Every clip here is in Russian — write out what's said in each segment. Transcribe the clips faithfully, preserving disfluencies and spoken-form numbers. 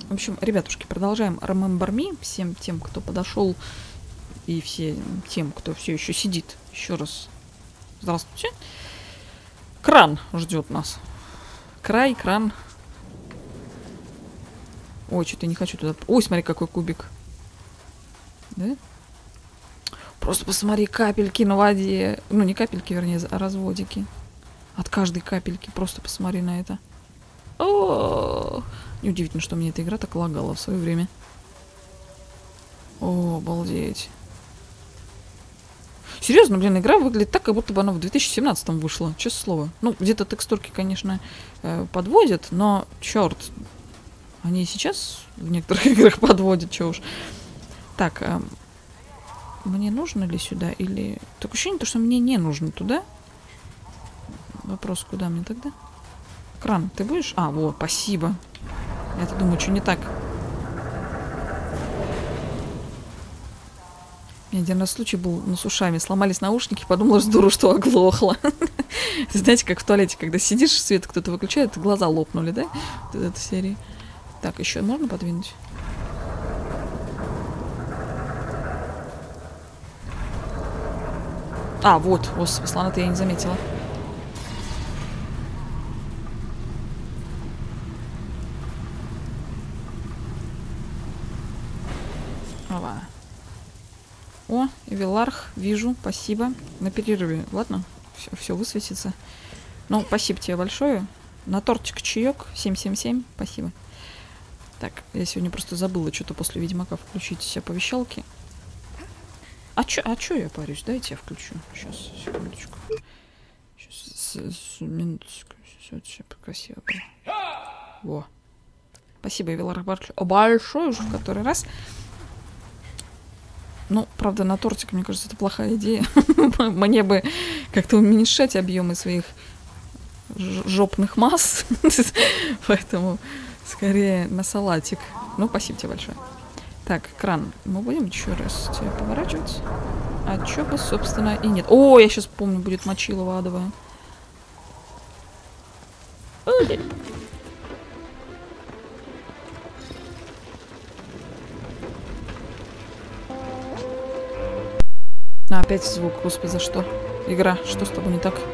В общем, ребятушки, продолжаем Remember Me. Всем тем, кто подошел, и всем тем, кто все еще сидит. Еще раз здравствуйте. Кран ждет нас. Край, кран. Ой, что-то не хочу туда. Ой, смотри, какой кубик. Да? Просто посмотри, капельки на воде. Ну, не капельки, вернее, а разводики. От каждой капельки. Просто посмотри на это. О, неудивительно, что мне эта игра так лагала в свое время. О, обалдеть. Серьезно, блин, игра выглядит так, как будто бы она в две тысячи семнадцатом вышла. Честное слово. Ну, где-то текстурки, конечно, подводят, но, черт, они и сейчас в некоторых играх подводят, чё уж. Так, а мне нужно ли сюда или... Такое ощущение, что мне не нужно туда. Вопрос, куда мне тогда? Кран, ты будешь? А, вот, спасибо. Я-то думаю, что не так. У меня один раз случай был, ну, с ушами. Сломались наушники, подумала, что дура, что оглохла. Знаете, как в туалете, когда сидишь, свет кто-то выключает, глаза лопнули, да? Вот эта серия. Так, еще можно подвинуть? А, вот, господи, слона-то я не заметила. Ова. О, Эвеларх, вижу, спасибо. На перерыве, ладно? Все, все высветится. Ну, спасибо тебе большое. На тортик чаек семь семь семь, спасибо. Так, я сегодня просто забыла что-то после Ведьмака включить все оповещалки. А чё, а чё я парюсь? Дайте я включу. Сейчас, секундочку. Сейчас, минуточку. Все, все красиво было. Во. Спасибо, Эвеларх, большое уже в который раз. Ну, правда, на тортик, мне кажется, это плохая идея. Мне бы как-то уменьшать объемы своих жопных масс. Поэтому скорее на салатик. Ну, спасибо тебе большое. Так, кран. Мы будем еще раз тебя поворачивать. А чё бы, собственно, и нет. О, я сейчас помню, будет мочилово адовое. А, опять звук, господи, за что? Игра, что с тобой не так?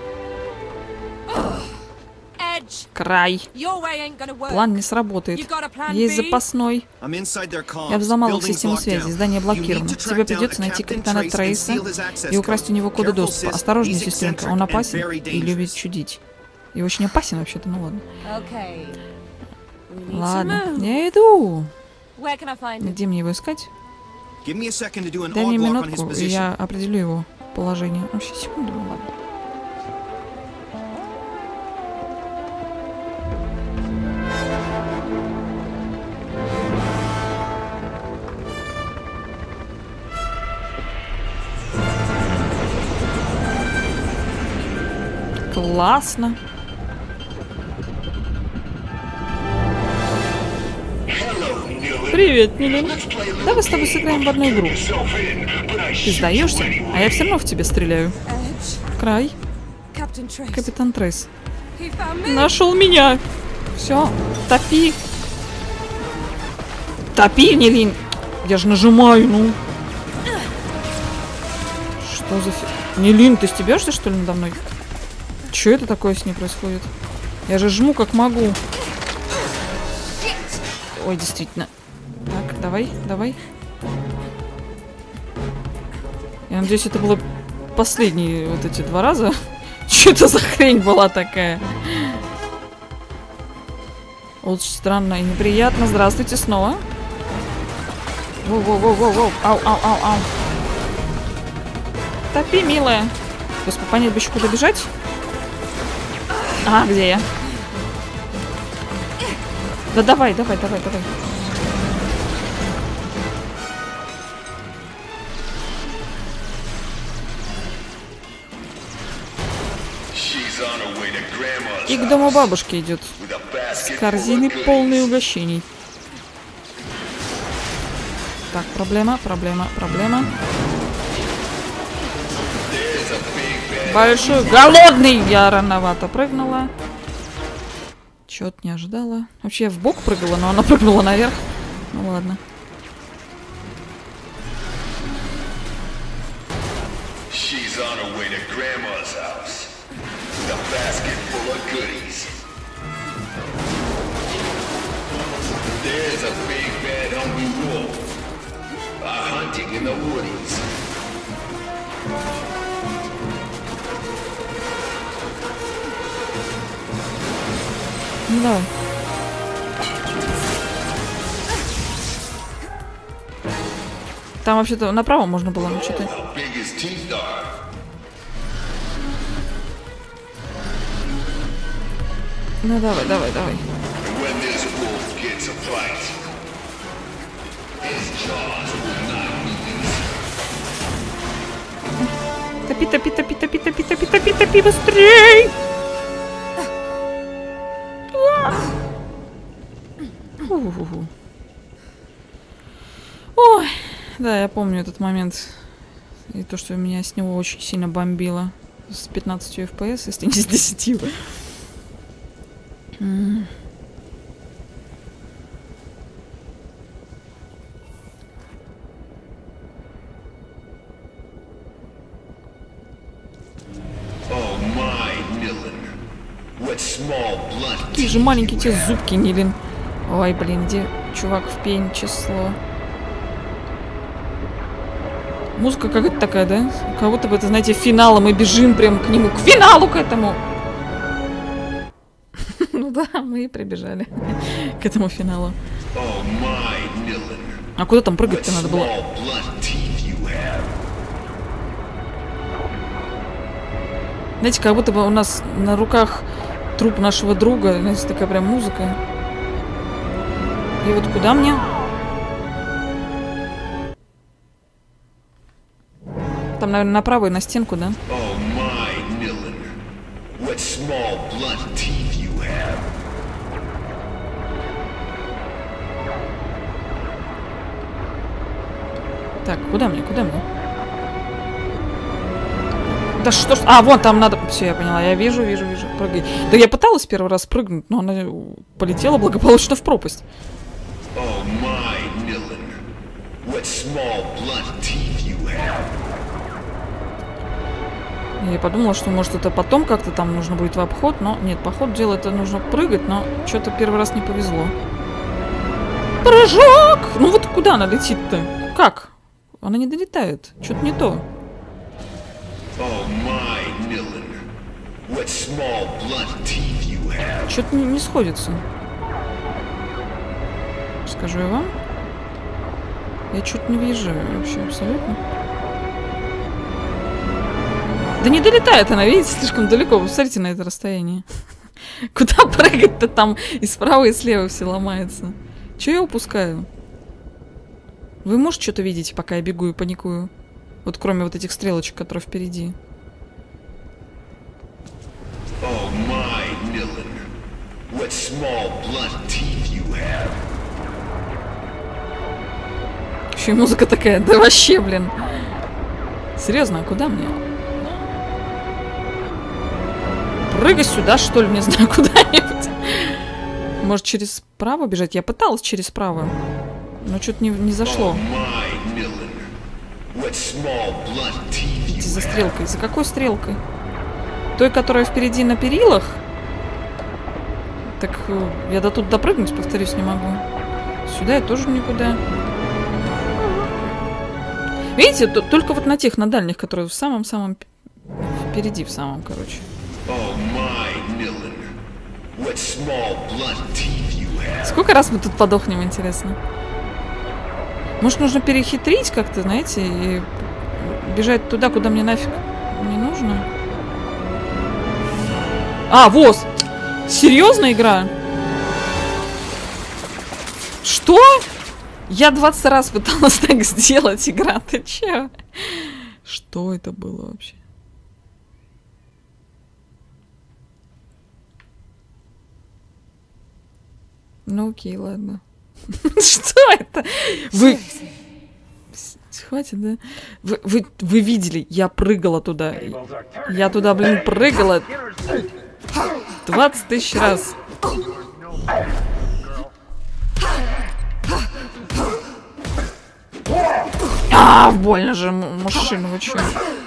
Край. План не сработает. Есть запасной. Я взломал их систему связи. Здание блокировано. Тебе придется найти капитана Трейса и украсть у него коды доступа. Осторожней, сестренка. Он опасен и любит чудить. И очень опасен вообще-то, ну ладно. Ладно, я иду. Где мне его искать? Дай мне минутку, и я определю его положение. Ну, сейчас, секунду, ну ладно. Классно. Привет, Милен. Давай с тобой сыграем в одну игру. Ты сдаешься, а я все равно в тебя стреляю. Край. Капитан Трейс. Нашел меня. Все, топи. Топи, Милен. Я же нажимаю, ну. Что за фи... Милен, ты стебешься, что ли, надо мной? Че это такое с ней происходит? Я же жму как могу. Ой, действительно. Так, давай, давай. Я надеюсь, это было последние вот эти два раза. Что это за хрень была такая? Очень странно и неприятно. Здравствуйте снова. Воу-воу-воу-воу-воу. Ау-ау-ау-ау. Топи, милая. Господи, понять бы еще куда бежать. А, где я? Да давай, давай, давай, давай. И к дому бабушки идет. С корзиной полной угощений. Так, проблема, проблема, проблема. Большой, голодный! Я рановато прыгнула. Чё-то не ожидала. Вообще я в бок прыгала, но она прыгнула наверх. Ну ладно. She's on her way to Grandma's house with a basket full of goodies. There's a big bad hungry wolf uh, hunting in the woodies. Ну давай. Там вообще-то направо можно было, ну что-то. How big his teeth are. Ну давай, давай, давай. And when this wolf gets a bite, his jaws will not release. Топи, топи, топи, топи, топи, топи, топи, топи, быстрей! У-у-у. Ой, да, я помню этот момент. И то, что меня с него очень сильно бомбило. С пятнадцатью эф пи эс, если не с десятью. М. Oh my, Nilin. What small blunt Какие же маленькие те зубки, Нилин. Ой, блин, где чувак в пень число? Музыка какая-то такая, да? Как будто бы это, знаете, финала. Мы бежим прям к нему, к финалу к этому. Ну да, мы и прибежали к этому финалу. Oh my, Nilin. А куда там What прыгать-то надо было? small blunt teeth you have. Знаете, как будто бы у нас на руках труп нашего друга. Знаете, такая прям музыка. И вот куда мне? Там, наверное, направо и на стенку, да? Oh my, Nilin. What small blunt teeth you have. Так, куда мне, куда мне? Да что ж... А, вон там надо... Все, я поняла, я вижу, вижу, вижу. Прыгай. Да я пыталась первый раз прыгнуть, но она полетела благополучно в пропасть. Oh my, Nilin. What small blunt teeth you have. Я подумала, что может это потом как-то там нужно будет в обход, но нет, по ходу дела это нужно прыгать, но что-то первый раз не повезло. Прыжок! Ну вот куда она летит-то? Как? Она не долетает. Что-то не то. Oh my, Nilin. What small blunt teeth you have. Что-то не, не сходится. Скажу я вам. Я что-то не въезжаю вообще абсолютно. Да не долетает она, видите, слишком далеко. Вы посмотрите на это расстояние. Куда прыгать-то там? И справа, и слева все ломается. Че я упускаю? Вы можете что-то видеть, пока я бегу и паникую? Вот кроме вот этих стрелочек, которые впереди. Oh my, Nilin. What small blunt teeth you have. Еще и музыка такая, да вообще, блин. Серьезно, а куда мне? Прыгай сюда, что ли, не знаю, куда-нибудь. Может, через справа бежать? Я пыталась через справа, но что-то не, не зашло. Oh my, Nilin. What small blunt teeth you Идите за have. стрелкой. За какой стрелкой? Той, которая впереди на перилах? Так э, я до тут допрыгнуть, повторюсь, не могу. Сюда я тоже никуда. Видите, т- только вот на тех, на дальних, которые в самом-самом п- впереди, в самом, короче. Oh my, Nilin. What small blunt teeth you have. Сколько раз мы тут подохнем, интересно? Может, нужно перехитрить как-то, знаете, и бежать туда, куда мне нафиг не нужно? А, вот! Серьезно игра? Что? Я двадцать раз пыталась так сделать, игра. Ты че? Что это было вообще? Ну окей, ладно. Что это? Вы... Хватит, да? Вы, вы, вы видели, я прыгала туда. Я туда, блин, прыгала двадцать тысяч раз. А, больно же, мужчина, вы чё?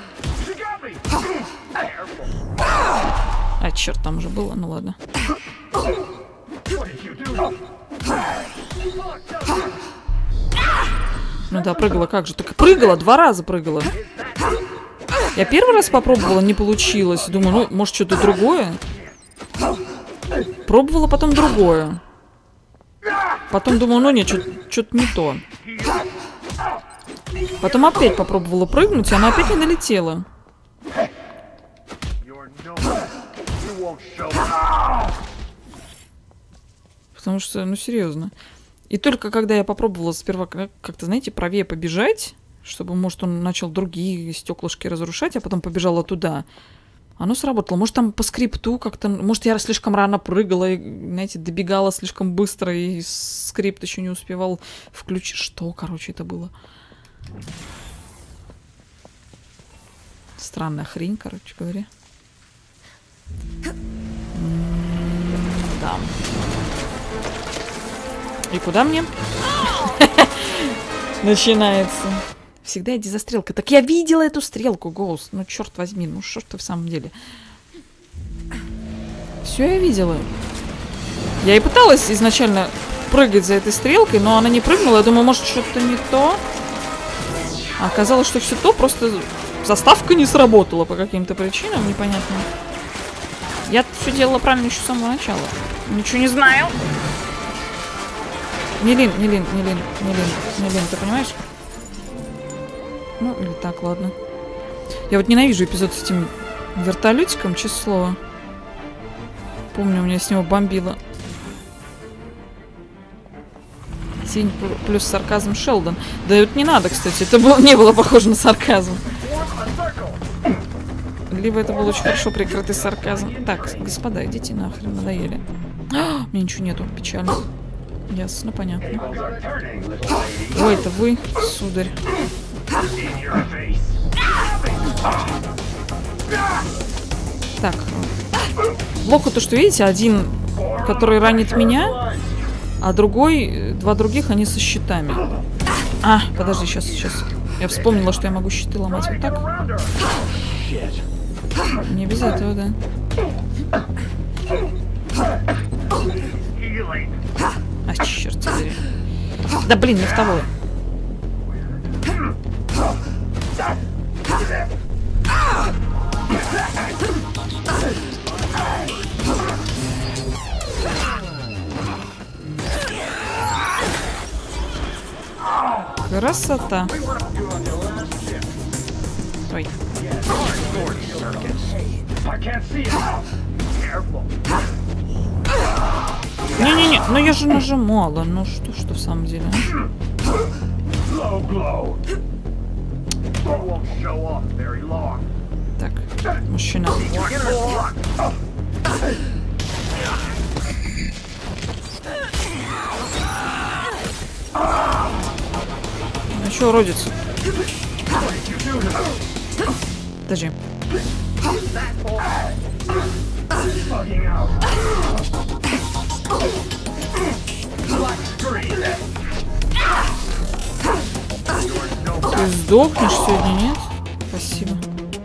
А, черт, там уже было, ну ладно. Ну да, прыгала, как же? Так прыгала, два раза прыгала. Я первый раз попробовала, не получилось. Думаю, ну, может, что-то другое. Пробовала потом другое. Потом думаю, ну нет, что-то не то. Потом опять попробовала прыгнуть, и она опять не долетела. Потому что, ну серьезно. И только когда я попробовала сперва как-то, знаете, правее побежать, чтобы, может, он начал другие стеклышки разрушать, а потом побежала туда, оно сработало. Может, там по скрипту как-то... Может, я слишком рано прыгала и, знаете, добегала слишком быстро, и скрипт еще не успевал включить. Что, короче, это было? Странная хрень, короче говоря. Да. И куда мне? Начинается. Всегда иди за стрелкой. Так я видела эту стрелку, Гоуст. Ну, черт возьми, ну что ж ты в самом деле? Все я видела. Я и пыталась изначально прыгать за этой стрелкой, но она не прыгнула. Я думаю, может, что-то не то. А оказалось, что все то, просто заставка не сработала по каким-то причинам непонятным. Я все делала правильно еще с самого начала. Ничего не знаю. Не лин, не лин, не лин, не лин, не лин, ты понимаешь? Ну, или так, ладно. Я вот ненавижу эпизод с этим вертолетиком, честное слово. Помню, у меня с него бомбило. Тень плюс сарказм Шелдон. Да это не надо, кстати. Это было, не было похоже на сарказм. Либо это был очень хорошо прикрытый сарказм. Так, господа, идите нахрен, надоели. А, у меня ничего нету, печально. Ясно, понятно. Ой, это вы, сударь. Так. Плохо то, что, видите, один, который ранит меня, а другой, два других, они со щитами. А, подожди, сейчас, сейчас. Я вспомнила, что я могу щиты ломать вот так. Не без этого, да. А, черт побери. Да блин, не в того. Красота. Ой. Не-не-не, ну я же нажимала. Ну что, что в самом деле? Так, мужчина. Ну что, уродец? Подожди. Ты сдохнешь сегодня, нет? Спасибо.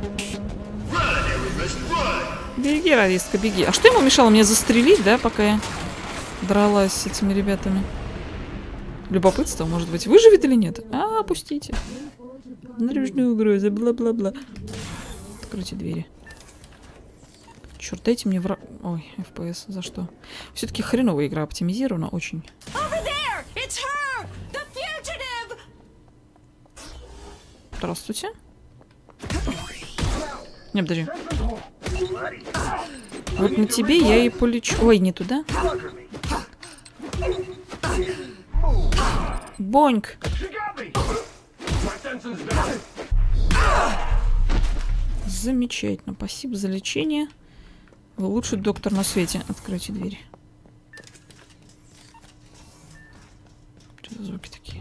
Беги, радистка, беги. А что ему мешало мне застрелить, да, пока я дралась с этими ребятами? Любопытство, может быть, выживет или нет? А, опустите. Наружная угроза, бла-бла-бла. Откройте двери. Черт, дайте мне враг... Ой, эф пи эс, за что? Все-таки хреновая игра, оптимизирована очень. Здравствуйте. Не, подожди. Вот на тебе я и полечу. Ой, не туда. Боньк. Замечательно. Спасибо за лечение. Вы лучший доктор на свете. Откройте дверь. Что за звуки такие?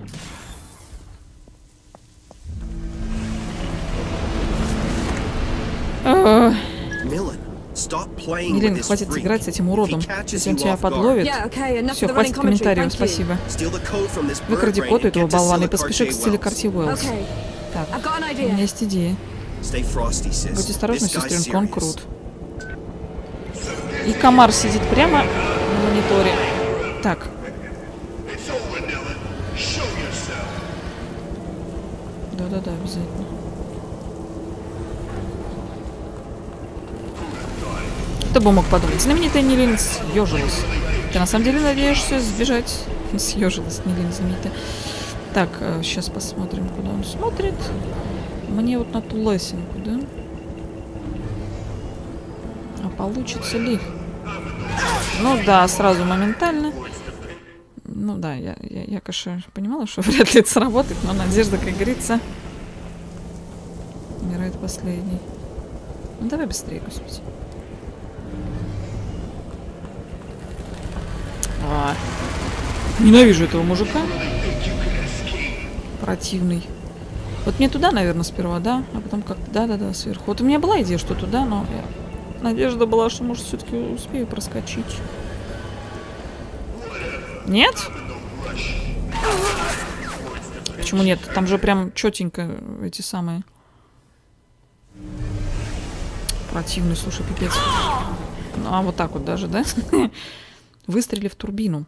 Милен, хватит играть с этим уродом. Если он тебя подловит... Все, хватит комментариев, спасибо. Выкради код у этого болвана и поспеши к телекарте Уэллс. Так, у меня есть идея. Будь осторожна, сестренка, он крут. И комар сидит прямо на мониторе. Так. Да-да-да, обязательно. Кто бы мог подумать? Знаменитая Нилин съежилась. Ты на самом деле надеешься сбежать? Съежилась Нилин знаменитая. Так, сейчас посмотрим, куда он смотрит. Мне вот на ту лесенку, да? А получится ли? Ну да, сразу моментально. Ну да, я, я, я конечно, понимала, что вряд ли это сработает, но надежда, как говорится, умирает последний. Ну давай быстрее, господи. А, ненавижу этого мужика. Противный. Вот мне туда, наверное, сперва, да? А потом как-то, да-да-да, сверху. Вот у меня была идея, что туда, но я... надежда была, что, может, все-таки успею проскочить. Нет? Почему нет? Там же прям четенько эти самые... Противный, слушай, пипец. Ну, а вот так вот даже, да? Выстрели в турбину.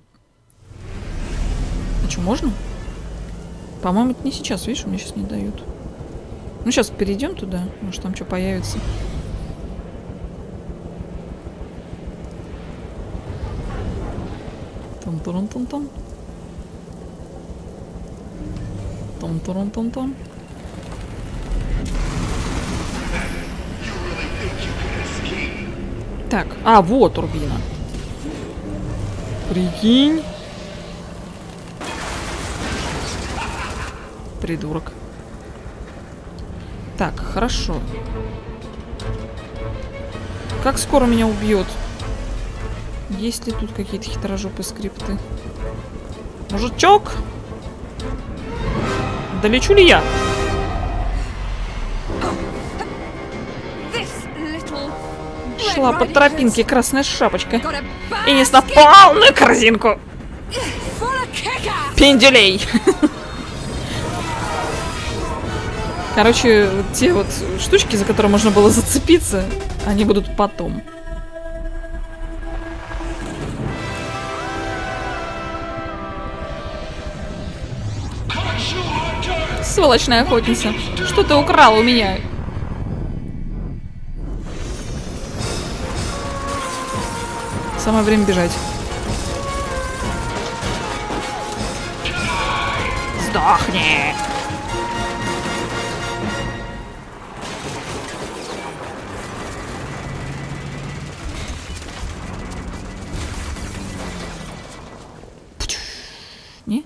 А что, можно? По-моему, это не сейчас, видишь, мне сейчас не дают. Ну, сейчас перейдем туда, может, там что появится. Тон-тон-тон-тон. Тон-тон-тон-тон. Так, а, вот турбина. Прикинь. Придурок. Так, хорошо. Как скоро меня убьет? Есть ли тут какие-то хитрожопые скрипты? Мужичок! Долечу ли я? Шла по тропинке красная шапочка и несла полную корзинку пенделей. Короче, вот те вот штучки, за которые можно было зацепиться, они будут потом. Сволочная охотница. Что ты украла у меня? Самое время бежать. Сдохни! Не?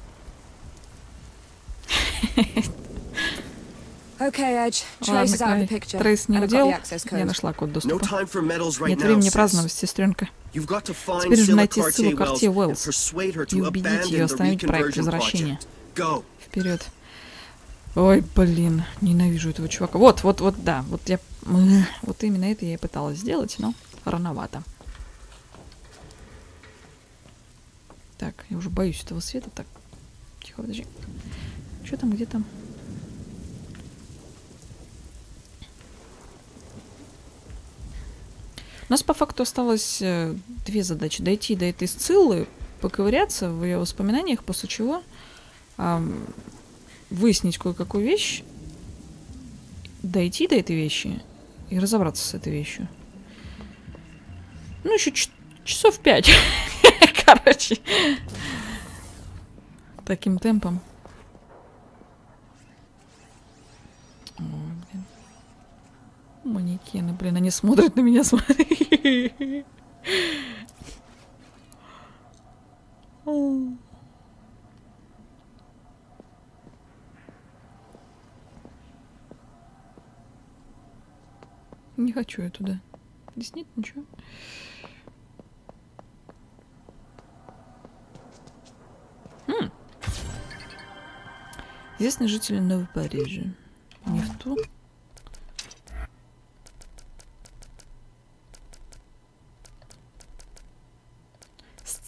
Ладно, Трейс не удел. Я нашла код доступа. Нет времени праздновать, сестренка. Теперь нужно найти ссылку к карте Уэллс и убедить ее остановить проект возвращения. Вперед. Ой, блин, ненавижу этого чувака. Вот, вот, вот, да, вот я, вот именно это я и пыталась сделать, но рановато. Так, я уже боюсь этого света. Так, тихо, подожди. Что там, где там? У нас по факту осталось э, две задачи. Дойти до этой Сциллы, поковыряться в ее воспоминаниях, после чего э, выяснить кое-какую вещь, дойти до этой вещи и разобраться с этой вещью. Ну, еще часов пять. Короче. Таким темпом. Ой, блин. Манекены, блин, они смотрят на меня, смотри. Не хочу я туда. Здесь нет ничего. Хм. Известные жители Нового Парижа. Не в ту.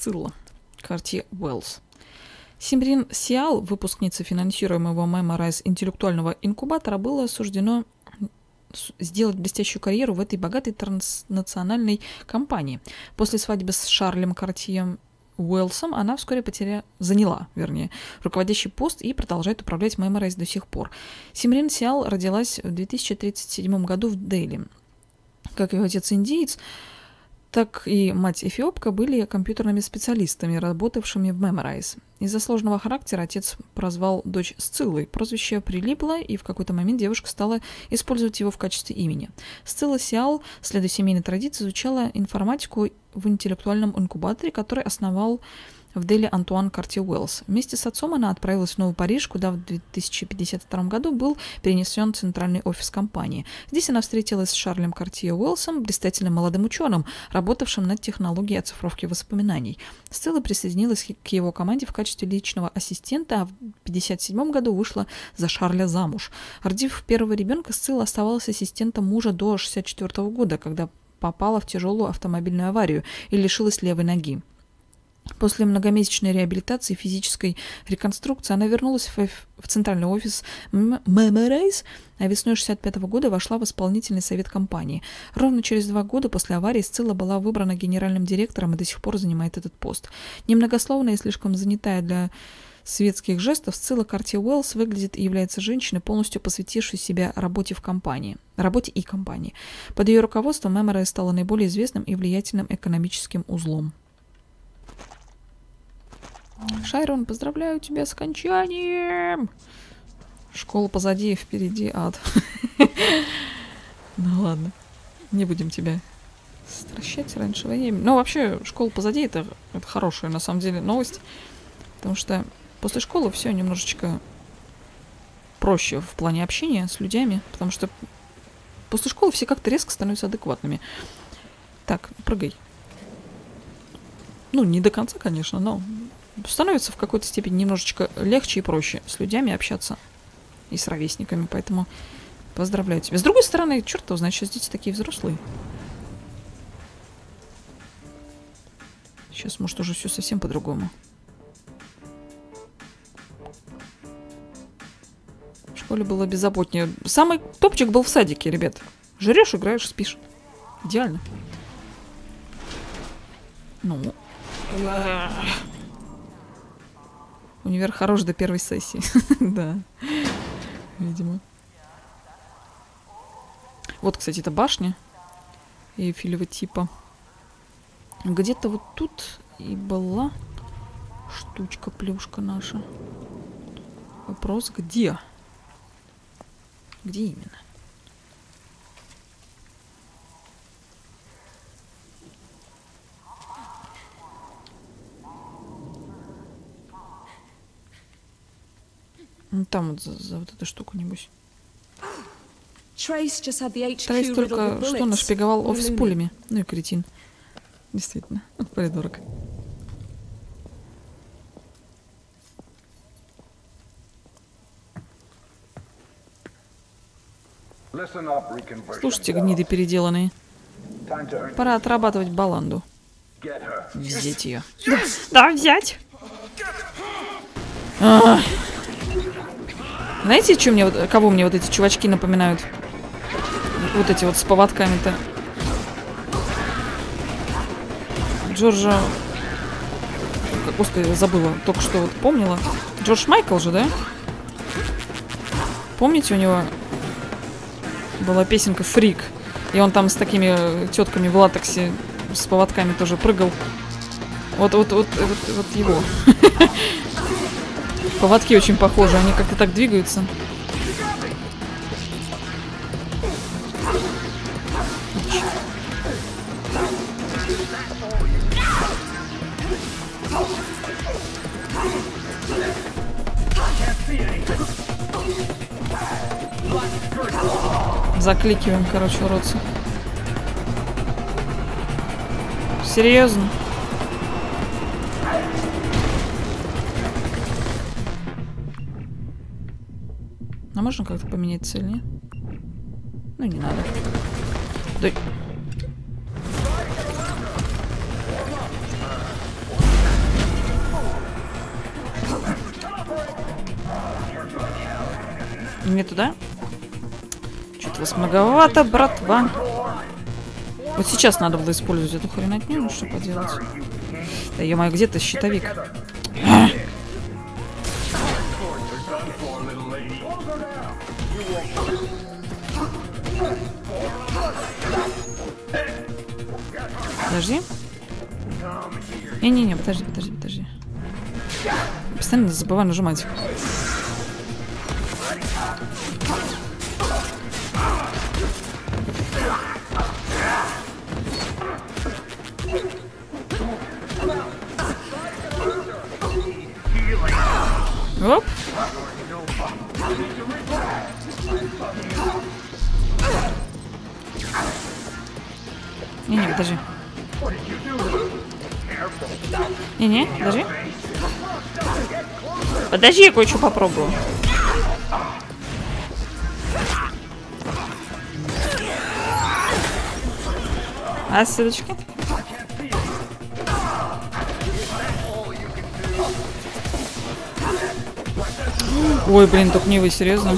Сцилла. Картье Уэллс. Симрин Сиал, выпускница финансируемого Memorize интеллектуального инкубатора, было суждено сделать блестящую карьеру в этой богатой транснациональной компании. После свадьбы с Шарлем Картье Уэллсом она вскоре потеря... заняла, вернее, руководящий пост и продолжает управлять Memorize до сих пор. Симрин Сиал родилась в две тысячи тридцать седьмом году в Дели. Как ее отец индиец, так и мать эфиопка были компьютерными специалистами, работавшими в Memorize. Из-за сложного характера отец прозвал дочь Сциллой. Прозвище прилипло, и в какой-то момент девушка стала использовать его в качестве имени. Сцилла Сиал, следуя семейной традиции, изучала информатику в интеллектуальном инкубаторе, который основал в Дели Антуан Картье Уэллс. Вместе с отцом она отправилась в Новый Париж, куда в две тысячи пятьдесят втором году был перенесен центральный офис компании. Здесь она встретилась с Шарлем Картье Уэллсом, блистательным молодым ученым, работавшим над технологией оцифровки воспоминаний. Сцилла присоединилась к его команде в качестве личного ассистента, а в пятьдесят седьмом году вышла за Шарля замуж. Родив первого ребенка, Сцилла оставалась ассистентом мужа до шестьдесят четвёртого года, когда попала в тяжелую автомобильную аварию и лишилась левой ноги. После многомесячной реабилитации и физической реконструкции она вернулась в, в центральный офис Memorize, а весной шестьдесят пятого года вошла в исполнительный совет компании. Ровно через два года после аварии Сцилла была выбрана генеральным директором и до сих пор занимает этот пост. Немногословная и слишком занятая для светских жестов, Сцилла Картье Уэллс выглядит и является женщиной, полностью посвятившей себя работе в компании, работе и компании. Под ее руководством Memorize стала наиболее известным и влиятельным экономическим узлом. Шайрон, поздравляю тебя с окончанием! Школа позади, впереди ад. Ну ладно, не будем тебя стращать раньше времени. Но вообще, школа позади это, это хорошая на самом деле новость. Потому что после школы все немножечко проще в плане общения с людьми. Потому что после школы все как-то резко становятся адекватными. Так, прыгай. Ну, не до конца, конечно, но становится в какой-то степени немножечко легче и проще с людьми общаться и с ровесниками, поэтому поздравляю тебя. С другой стороны, черт его знает, сейчас дети такие взрослые. Сейчас, может, уже все совсем по-другому. В школе было беззаботнее. Самый топчик был в садике, ребят. Жрешь, играешь, спишь. Идеально. Ну... Универ хорош до первой сессии. Да. Видимо. Вот, кстати, это башня Эйфелева типа. Где-то вот тут и была штучка-плюшка наша. Вопрос, где? Где именно? Там вот за, за вот эту штуку, небось. Трейс только что нашпиговал офис пулями. Ну и кретин. Действительно, придурок. Слушайте, гниды переделанные. Пора отрабатывать баланду. Взять ее. Да, да, взять. А-а-а. Знаете, что мне, кого мне вот эти чувачки напоминают? Вот эти вот с поводками-то. Джорджа... Господи, забыла. Только что вот помнила. Джордж Майкл же, да? Помните, у него была песенка «Фрик»? И он там с такими тетками в латексе с поводками тоже прыгал. Вот, вот, вот, вот, вот его. Поводки очень похожи, они как-то так двигаются. Закликиваем, короче, уродцы. Серьезно? А можно как-то поменять цель, не? Ну, не надо. Да... Не туда? Что-то вас многовато, братва. Вот сейчас надо было использовать эту хренотню, ну что поделать. Да ё-моё, где ты, щитовик? Подожди. Не-не-не, подожди, подожди, подожди. Постоянно забываю нажимать. Оп. Не-не, подожди. Не-не, подожди. Подожди, я кое-что попробую. А, ссылочки? Ой, блин, только не вы, серьезно?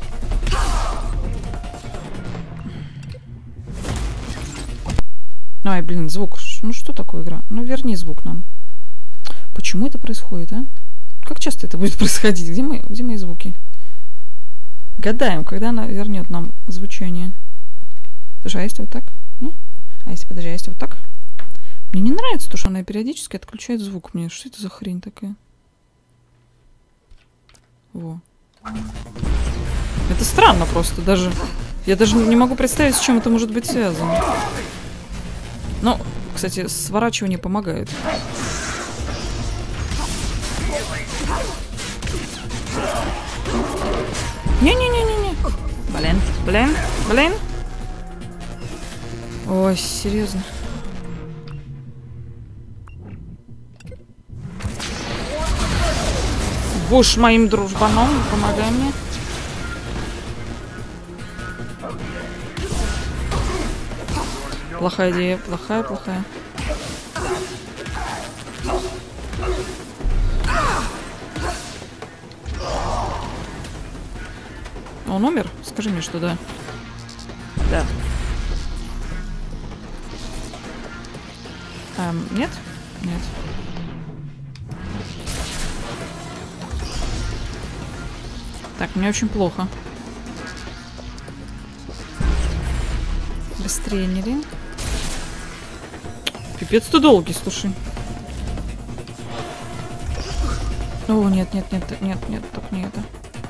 Ай, блин, звук. Ну что такое игра? Ну верни звук нам. Почему это происходит, а? Как часто это будет происходить? Где мои, где мои звуки? Гадаем, когда она вернет нам звучание. Слушай, а если вот так? Не? А если, подожди, а если вот так? Мне не нравится то, что она периодически отключает звук. Мне что это за хрень такая? Во. Это странно просто. Даже я даже не могу представить, с чем это может быть связано. Ну, кстати, сворачивание помогает. Не-не-не-не-не. Блин, блин, блин. Ой, серьезно. Будешь моим дружбаном, помогай мне. Плохая идея, плохая, плохая. Он умер? Скажи мне, что да. Да. Эм, нет? Нет. Так, мне очень плохо. Быстрее, не лень. Пипец ты долгий, слушай. О, нет, нет, нет, нет, нет, только не это.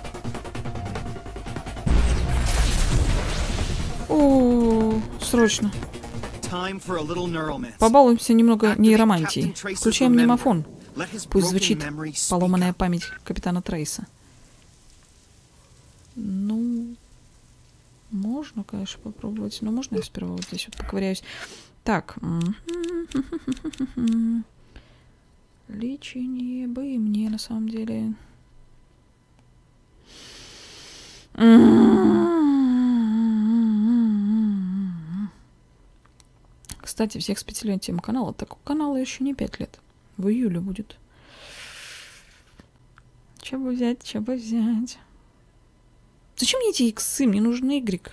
О, срочно. Побалуемся немного нейромантией. Включаем немофон. Пусть звучит поломанная память капитана Трейса. Ну, можно, конечно, попробовать. Но можно я сперва вот здесь вот поковыряюсь. Так. Лечение бы и мне, на самом деле. Кстати, всех с пятилетием канала. Такого канала еще не пять лет. В июле будет. Че бы взять, че бы взять? Зачем мне эти иксы? Мне нужен Y.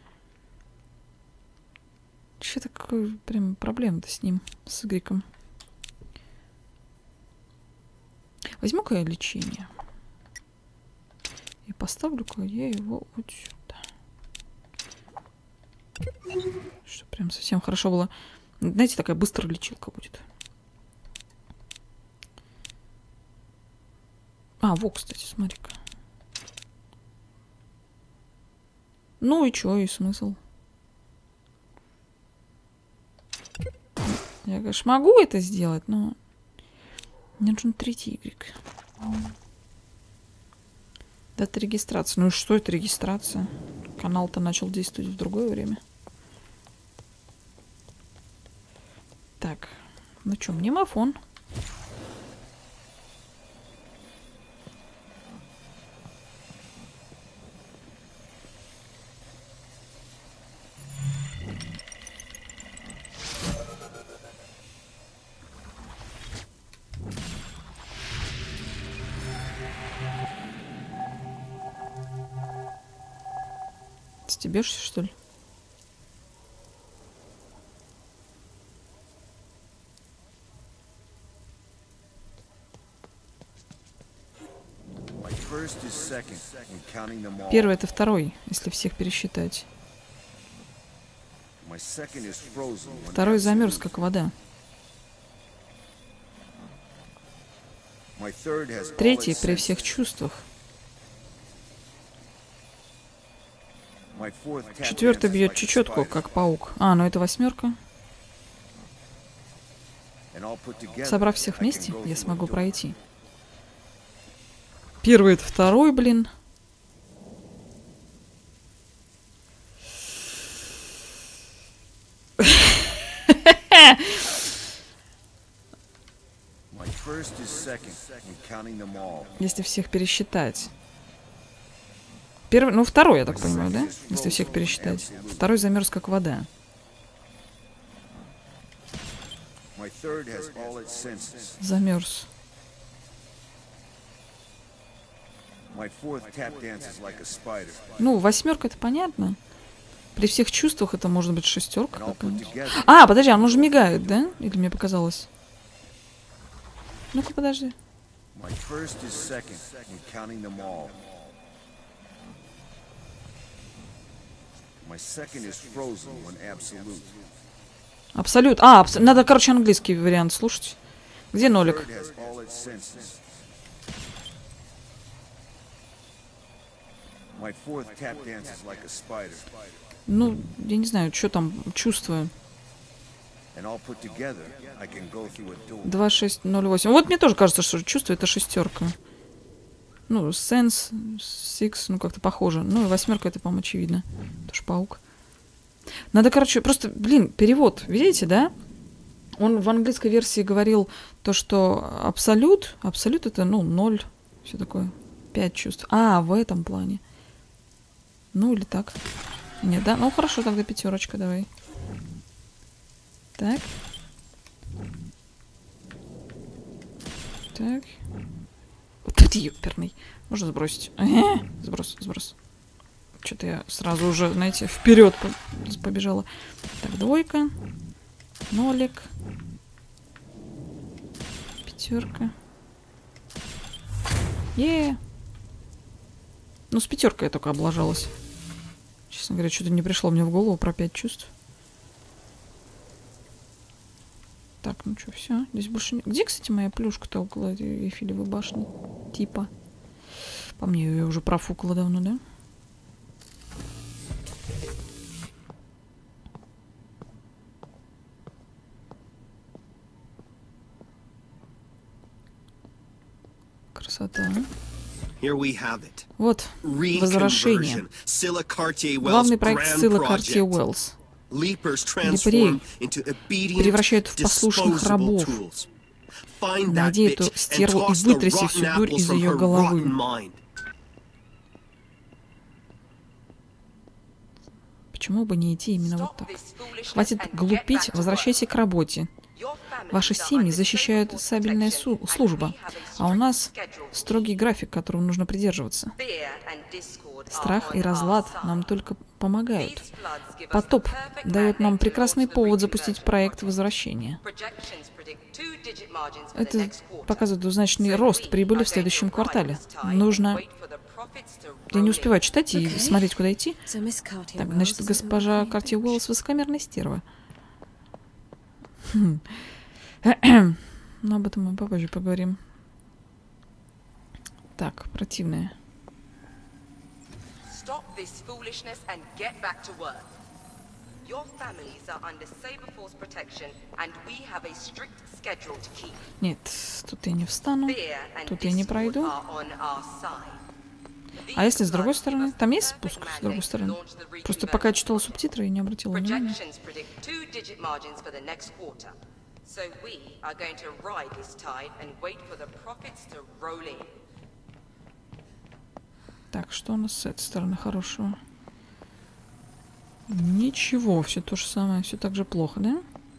Че такое прям проблема-то с ним, с Y? Возьму-ка я лечение. И поставлю-ка я его вот сюда. Что прям совсем хорошо было. Знаете, такая быстрая лечилка будет. А, вот, кстати, смотри-ка. Ну и чё, и смысл? Я, конечно, могу это сделать, но мне нужен третий Y. Дата регистрации. Ну и что это регистрация? Канал-то начал действовать в другое время. Так, ну чё, мнемофон. Стебешься, что ли? Первый — это второй, если всех пересчитать. Второй замерз, как вода. Третий при всех чувствах. Четвертый бьет чечетку, как паук. А, ну это восьмерка. Собрав всех вместе, я смогу пройти. Первый — это второй, блин. Если всех пересчитать. Первый, ну второй, я так понимаю, да? Если всех пересчитать. Второй замерз, как вода. Замерз. Ну, восьмерка — это понятно. При всех чувствах это может быть шестерка. А, подожди, он уже мигает, да? Или мне показалось? Ну-ка, подожди. Абсолют. А, абс... надо, короче, английский вариант слушать. Где нолик? Ну, я не знаю, что там, чувствую. два шесть ноль восемь. Вот мне тоже кажется, что чувство — это шестерка. Ну, sense, six, ну как-то похоже. Ну, и восьмерка — это, по-моему, очевидно. Тоже паук. Надо, короче, просто, блин, перевод. Видите, да? Он в английской версии говорил то, что абсолют, абсолют — это, ну, ноль, все такое. Пять чувств. А, в этом плане. Ну, или так. Нет, да? Ну, хорошо, тогда пятерочка, давай. Так. Так. Вот это ёперный. Можно сбросить. Ага. Сброс, сброс. Что-то я сразу уже, знаете, вперед побежала. Так, двойка. Нолик. Пятерка. Е. Ну, с пятеркой я только облажалась. Честно говоря, что-то не пришло мне в голову про пять чувств. Так, ну что, все. Здесь больше не... Где, кстати, моя плюшка-то около этой Эйфелевой башни? Типа. По мне, ее уже профукала давно, да? Красота. Вот, возвращение. Главный проект Сцилла Картье Уэллс. Липарей превращают в послушных рабов. Найди эту стерву и вытряси всю дурь из ее головы. Почему бы не идти именно вот так? Хватит глупить, возвращайся к работе. Ваши семьи защищают сабельная служба, а у нас строгий график, которого нужно придерживаться. Страх и разлад нам только помогают. Потоп дает нам прекрасный повод запустить проект возвращения. Это показывает двузначный рост прибыли в следующем квартале. Нужно... Я не успеваю читать и смотреть, куда идти. Так, значит, госпожа Картье Уэллс высокомерная стерва. Хм. Но об этом мы попозже поговорим. Так, противная. Нет, тут я не встану. Тут я не пройду. А если с другой стороны? Там есть спуск с другой стороны? Просто пока я читала субтитры и не обратила внимания. Так, что у нас с этой стороны хорошего? Ничего, все то же самое, все так же плохо, да?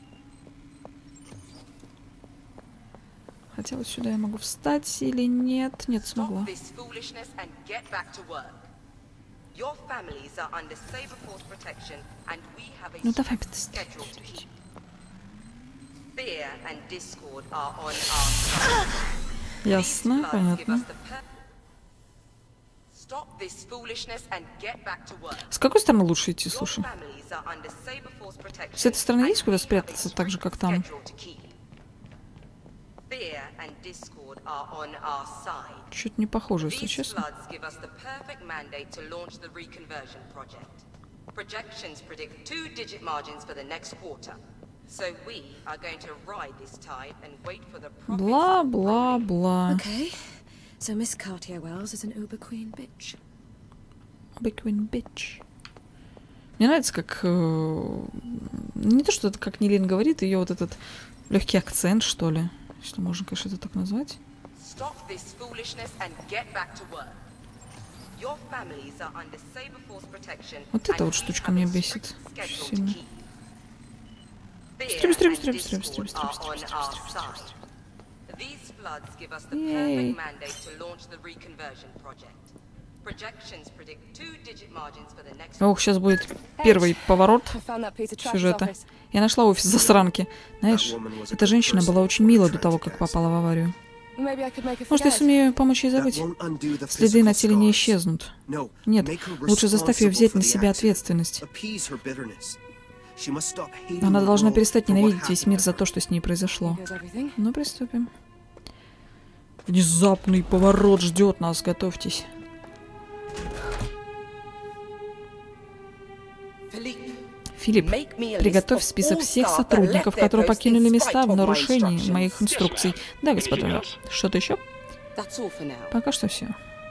Хотя вот сюда я могу встать или нет? Нет, смогла. Ну давай быстрее. Ясно, понятно. С какой стороны лучше идти, слушай? С этой стороны есть куда спрятаться, так же, как там? Чуть не похоже, если честно. Бла-бла-бла. So Miss Cartier Wells is an uber queen bitch. Uber queen bitch. Мне нравится, как э, не то, что это как Нилин говорит, ее вот этот легкий акцент, что ли, что можно, конечно, это так назвать. Вот эта вот штучка меня бесит очень сильно. Стрим, стрим, стрим, стрим, стрим, стрим, стрим, стрим, стрим. Ей. Ох, сейчас будет первый поворот сюжета. Я нашла офис засранки. Знаешь, эта женщина была очень мила до того, как попала в аварию. Может, я сумею помочь ей забыть? Следы на теле не исчезнут. Нет, лучше заставь ее взять на себя ответственность. Она должна перестать ненавидеть весь мир за то, что с ней произошло. Ну, приступим. Внезапный поворот ждет нас, готовьтесь. Филипп, приготовь список всех сотрудников, которые покинули места в нарушении моих инструкций. Да, господа. Что-то еще? Пока что все.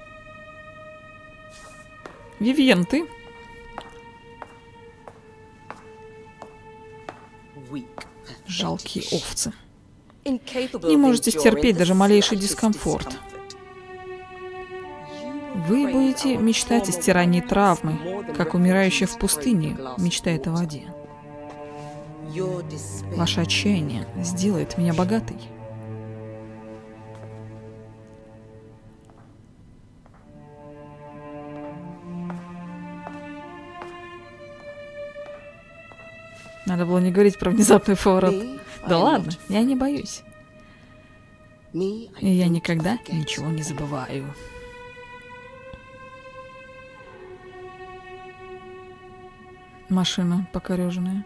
Вивьен, ты? Жалкие овцы. Не можете стерпеть даже малейший дискомфорт. Вы будете мечтать о стирании травмы, как умирающая в пустыне мечтает о воде. Ваше отчаяние сделает меня богатой. Надо было не говорить про внезапный поворот. Да ладно, я не боюсь. И я никогда ничего не забываю. Машина покореженная.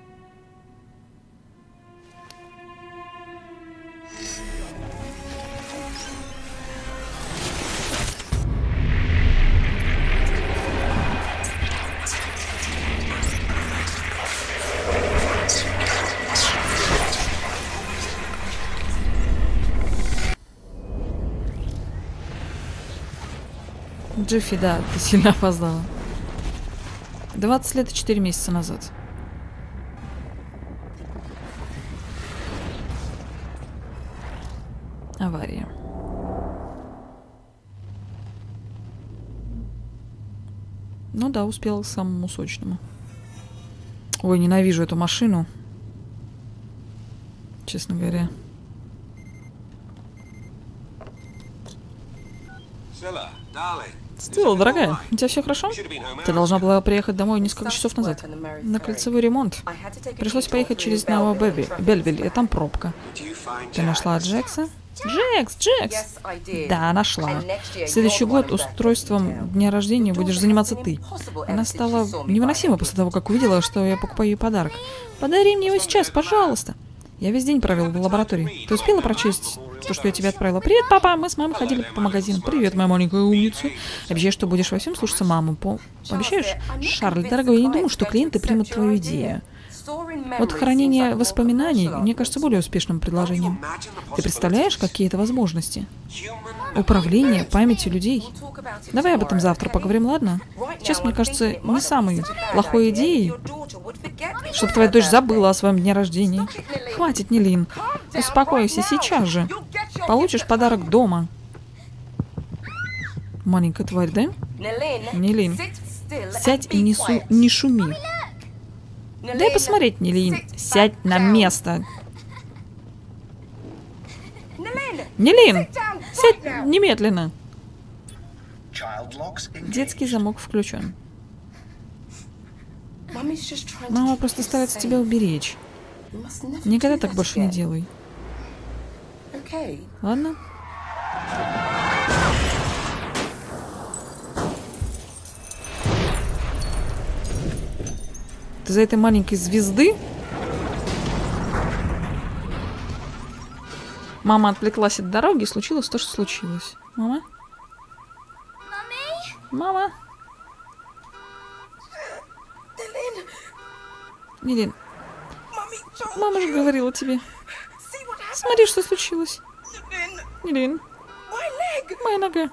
Джиффи, да, ты сильно опоздала. двадцать лет и четыре месяца назад. Авария. Ну да, успела к самому сочному. Ой, ненавижу эту машину. Честно говоря. Стелла, дорогая, у тебя все хорошо? Ты должна была приехать домой несколько часов назад. На кольцевой ремонт. Пришлось поехать через Ново Бельвиль, и там пробка. Ты нашла Джекса? Джекс, Джекс! Да, нашла. В следующий год устройством дня рождения будешь заниматься ты. Она стала невыносима после того, как увидела, что я покупаю ей подарок. Подари мне его сейчас, пожалуйста. Я весь день провел в лаборатории. Ты успела прочесть то, что я тебе отправила? Привет, папа, мы с мамой ходили по магазинам. Привет, моя маленькая умница. Обещаю, что будешь во всем слушаться маму. По... Обещаешь? Шарль, дорогой, я не думаю, что клиенты примут твою идею. Вот хранение воспоминаний, мне кажется, более успешным предложением. Ты представляешь, какие это возможности? Управление памятью людей. Давай об этом завтра поговорим, ладно? Сейчас, мне кажется, не самой плохой идеей, чтобы твоя дочь забыла о своем дне рождения. Хватит, Нилин. Успокойся сейчас же. Получишь подарок дома. Маленькая тварь, да? Нилин, сядь и не, су... не шуми. Дай посмотреть, Нилин. Сядь на место. Нилин, сядь немедленно. Детский замок включен. Мама просто старается тебя уберечь. Никогда так больше не делай. Ладно? Ты за этой маленькой звезды? Мама отвлеклась от дороги, и случилось то, что случилось. Мама? Мама? Нелин. Мама же говорила тебе. Смотри, что случилось. Нелин. Моя нога.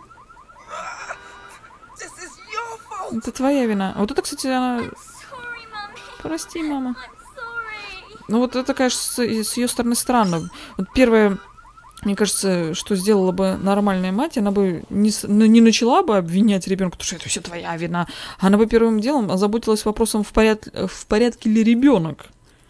Это твоя вина. Вот это, кстати, она... Прости, мама. Ну вот это, конечно, с, с ее стороны странно. Вот первое, мне кажется, что сделала бы нормальная мать, она бы не, не начала бы обвинять ребенка, потому что это все твоя вина. Она бы первым делом озаботилась вопросом, в, поряд... в порядке ли ребенок.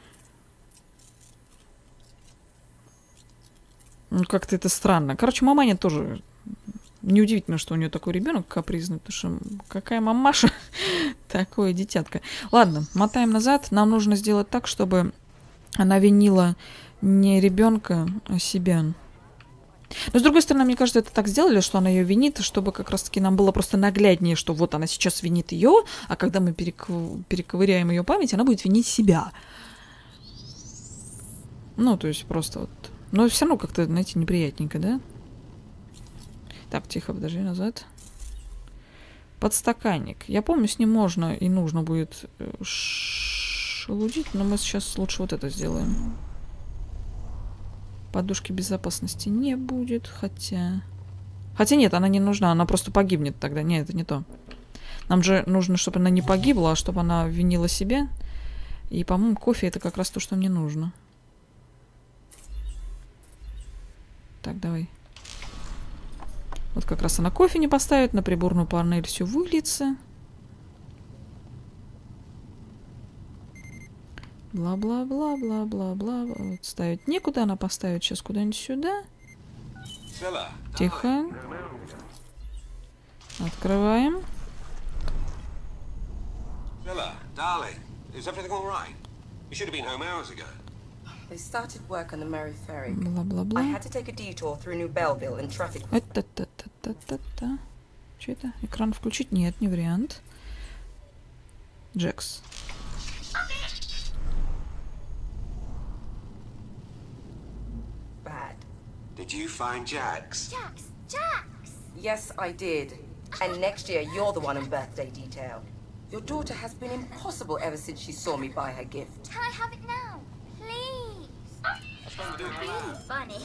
Ну, как-то это странно. Короче, маманя тоже... Неудивительно, что у нее такой ребенок капризный, потому что какая мамаша, такое дитятко. Ладно, мотаем назад. Нам нужно сделать так, чтобы она винила не ребенка, а себя. Но, с другой стороны, мне кажется, это так сделали, что она ее винит, чтобы как раз-таки нам было просто нагляднее, что вот она сейчас винит ее, а когда мы перек... перековыряем ее память, она будет винить себя. Ну, то есть просто вот... Но все равно как-то, знаете, неприятненько, да? Так, тихо, подожди, назад. Подстаканник. Я помню, с ним можно и нужно будет шелудить, но мы сейчас лучше вот это сделаем. Подушки безопасности не будет, хотя... Хотя нет, она не нужна, она просто погибнет тогда. Нет, это не то. Нам же нужно, чтобы она не погибла, а чтобы она винила себя. И, по-моему, кофе это как раз то, что мне нужно. Так, давай. Вот как раз она кофе не поставит, на приборную панель все выльется. Бла-бла-бла-бла-бла-бла. Вот ставить некуда, она поставит сейчас куда-нибудь сюда. Тихо. Открываем. They started work on the Mary Ferry. Бла-бла-бла. I had to take a detour through New Belleville and traffic. Это-та-та-та-та-та. Что это? Экран включить? Нет, не вариант. Джекс. Bad. Did you find Jax? Jax! Jax! Yes, I did. And next year, you're the one on birthday detail. Your daughter has been impossible ever since she saw me buy her gift. Can I have it now? Please! Really funny.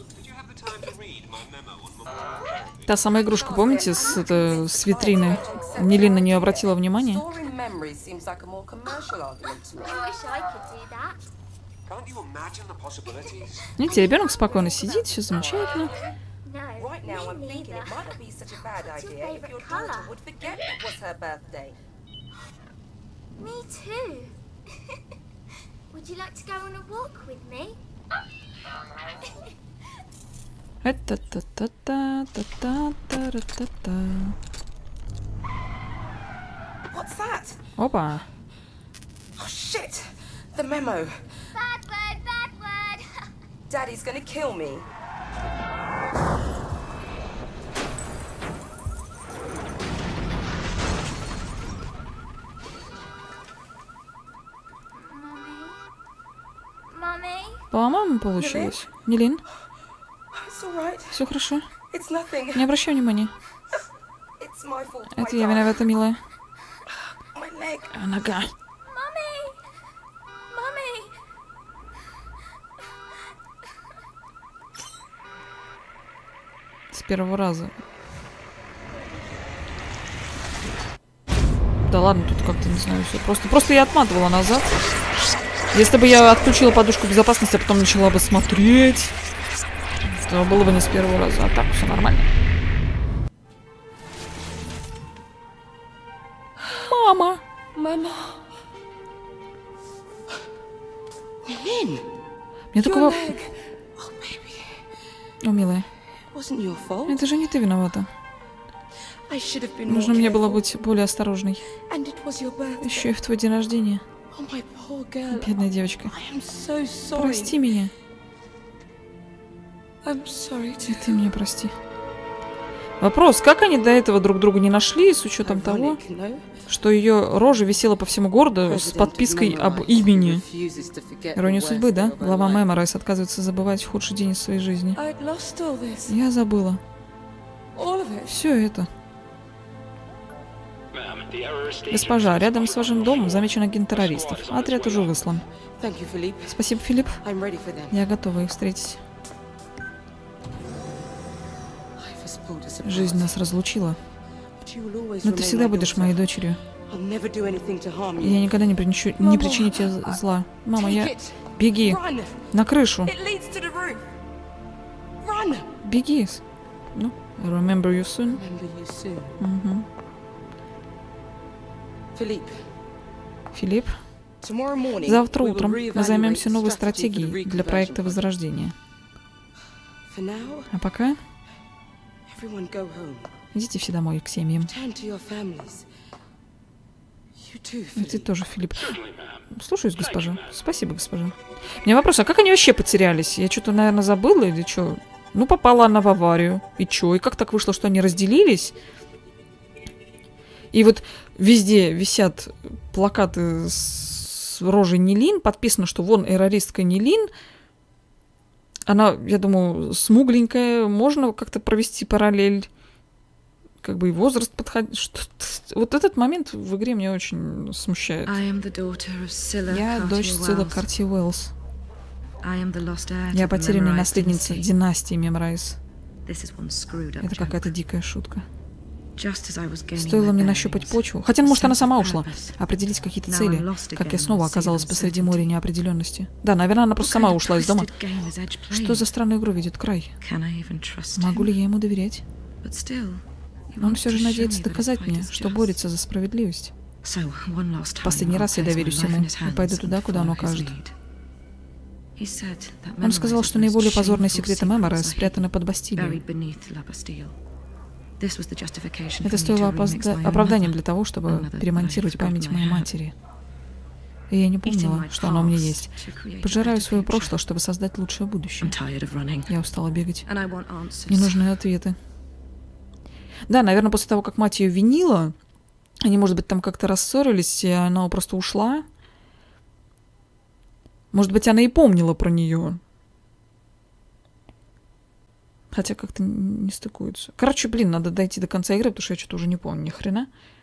Та самая игрушка, помните, с, это, с витрины? Нелин на нее обратила внимание. Storing memories seems like a more commercial argument to me. I wish I could do that. Can't you imagine the possibilities? Видите, ребенок спокойно сидит, все замечательно. No, Right now, I'm me thinking neither. it might not be such a bad What's your idea if your favourite daughter colour? would forget it was her birthday. Me too. Would you like to go on a walk with me? Это-та-та-та-та-та-та-та-та. What's that? Опа. Oh shit! The memo. Bad word, bad word. Daddy's gonna kill me. Mummy? По-моему, получилось. Нелин, It's all right. все хорошо. It's nothing. Не обращай внимания. It's my fault. Это my я darling. виновата, милая. My leg. А, нога. Mummy! Mummy! С первого раза. Да ладно, тут как-то, не знаю, все. Просто, просто я отматывала назад. Если бы я отключила подушку безопасности, а потом начала бы смотреть, то было бы не с первого раза. А так все нормально. Мама! Mama. Lynn, Мне your такого... leg. Oh, baby. О, милая, It wasn't your fault. это же не ты виновата. I should have been Нужно more мне было careful. быть более осторожной. And it was your birthday. Еще и в твой день рождения. Oh, my poor girl. Бедная девочка. I am so sorry. Прости меня. I'm sorry И too. ты меня прости. Вопрос, как они до этого друг друга не нашли, с учетом того, Ironic, no? что ее рожа висела по всему городу с подпиской об имени. Ирония судьбы, да? Глава Меморайз отказывается забывать худший день из своей жизни. I'd lost all this. Я забыла. All of it. Все это. Госпожа, рядом с вашим домом замечен агент террористов. Отряд уже выслан. Thank you, Philippe. Спасибо, Филипп. I'm ready for them. Я готова их встретить. Life has pulled us apart. Жизнь нас разлучила. But you will always Но ты remain всегда my будешь daughter. моей дочерью. I'll never do anything to harm И you. я никогда не принесу, не причиню тебе зла. Мама, я... Take it. Беги. Run. На крышу. It leads to the roof. Run. Беги. Ну, I remember you soon. Remember you soon. Мгм. Philippe, Филипп, tomorrow morning завтра we will утром мы reevaluate займемся the новой strategy for the стратегией для reconversion проекта project. Возрождения. For now, А пока everyone go home. идите все домой к семьям. Turn to your families. You too, И ты Philippe. тоже, Филипп. Слушаюсь, госпожа. Спасибо, госпожа. У меня вопрос, а как они вообще потерялись? Я что-то, наверное, забыла или что? Ну, попала она в аварию. И что? И как так вышло, что они разделились? И вот везде висят плакаты с рожей Нилин. Подписано, что вон террористка Нилин. Она, я думаю, смугленькая. Можно как-то провести параллель. Как бы и возраст подходит. Что... Вот этот момент в игре меня очень смущает. Я дочь Сцилла Карти Уэллс. Я потерянная наследница династии Меморайз. Это какая-то дикая шутка. Стоило мне нащупать почву. Хотя, может, она сама ушла. Определить какие-то цели. Как я снова оказалась посреди моря неопределенности. Да, наверное, она просто сама ушла из дома. Что за странную игру ведет Край? Могу ли я ему доверять? Но он все же надеется доказать мне, что борется за справедливость. Последний раз я доверюсь ему и пойду туда, куда он укажет. Он сказал, что наиболее позорные секреты Меморайз спрятаны под Бастилией. Это стоило опозда- оправданием для того, чтобы перемонтировать память моей матери. И я не помнила, что оно у меня есть. Пожираю свое прошлое, чтобы создать лучшее будущее. Я устала бегать. Мне нужны ответы. Да, наверное, после того, как мать ее винила, они, может быть, там как-то рассорились, и она просто ушла. Может быть, она и помнила про нее. Хотя как-то не стыкуются. Короче, блин, надо дойти до конца игры, потому что я что-то уже не помню ни хрена.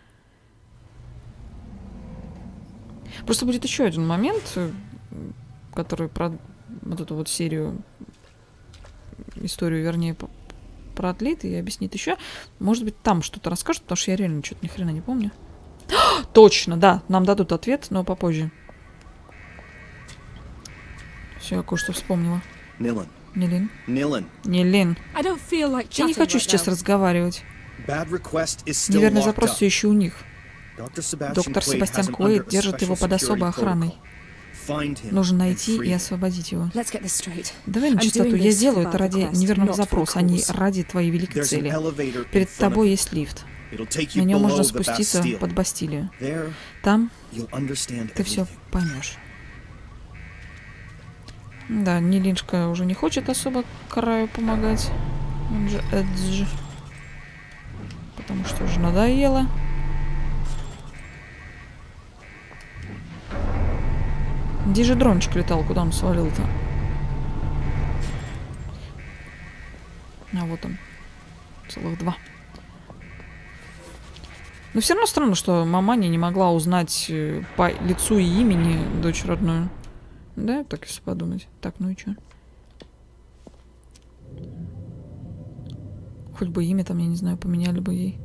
Просто будет еще один момент, который про вот эту вот серию, историю, вернее, продлит и объяснит еще. Может быть, там что-то расскажет, потому что я реально что-то ни хрена не помню. Точно, да, нам дадут ответ, но попозже. Все, я кое-что вспомнила. Nilin. Нилин. Nilin. Нилин. I don't feel like Я не chatting хочу right сейчас now. разговаривать. Bad request is still Неверный locked запрос up. все еще у них. Доктор Себастьян Доктор Куэйд Себастьян has him Куэйд under a держит его под special особой security охраной. protocol. Find him Нужно and найти free и him. освободить его. Let's get this straight. Давай на I'm чистоту. doing Я this делаю for это bad ради request, неверного not for запроса, а не cause. ради твоей великой There's an цели. elevator in Перед front тобой of есть лифт. you. It'll take На you нем можно below the спуститься Bastille. под Бастилию. There, Там you'll understand ты все everything. поймешь. Да, Нилиншка уже не хочет особо Краю помогать. Он же Эдж. Потому что уже надоело. Где же дрончик летал? Куда он свалил-то? А вот он. Целых два. Но все равно странно, что маманя не могла узнать э, по лицу и имени дочь родную. Да, так если подумать. Так, ну и чё? Хоть бы имя там, я не знаю, поменяли бы ей.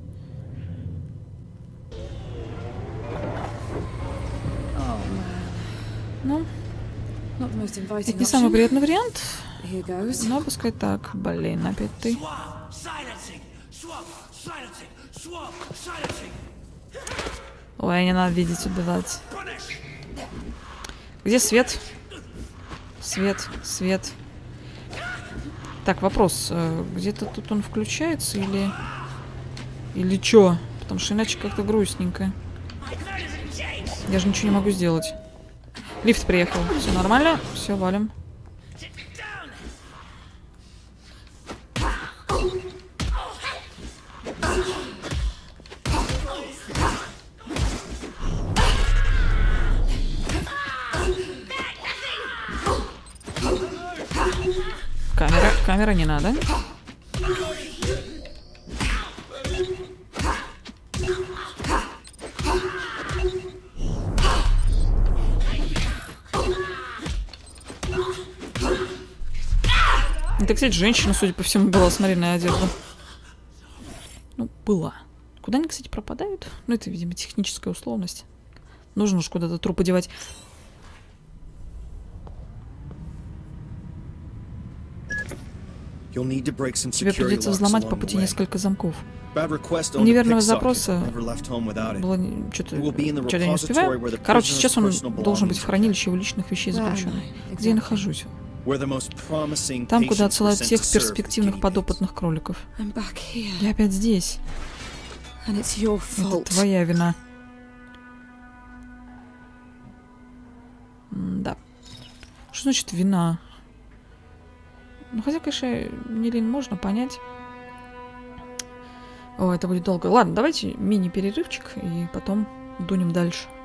Ну, Not the most inviting это не самый option. приятный вариант. Here goes. Но пускай так. Блин, опять ты. Ой, не надо видеть, убивать. Где свет? Свет, свет. Так, вопрос. э, Где-то тут он включается или... Или чё? Потому что иначе как-то грустненько. Я же ничего не могу сделать. Лифт приехал. Все нормально? Все, валим. Камера, камера не надо. Это, кстати, женщина, судя по всему, была, смотри на одежду. Ну, была. Куда они, кстати, пропадают? Ну, это, видимо, техническая условность. Нужно уж куда-то трупы девать. Тебе придется взломать по пути несколько замков. У неверного запроса было что-то... Что-то я не успеваю. Короче, сейчас он должен быть в хранилище его личных вещей заключенных. Где я нахожусь? Там, куда отсылают всех перспективных подопытных кроликов. Я опять здесь. Это твоя вина. Да. Что значит вина? Ну, хотя, конечно, Нилин можно понять. О, это будет долго. Ладно, давайте мини-перерывчик и потом дунем дальше.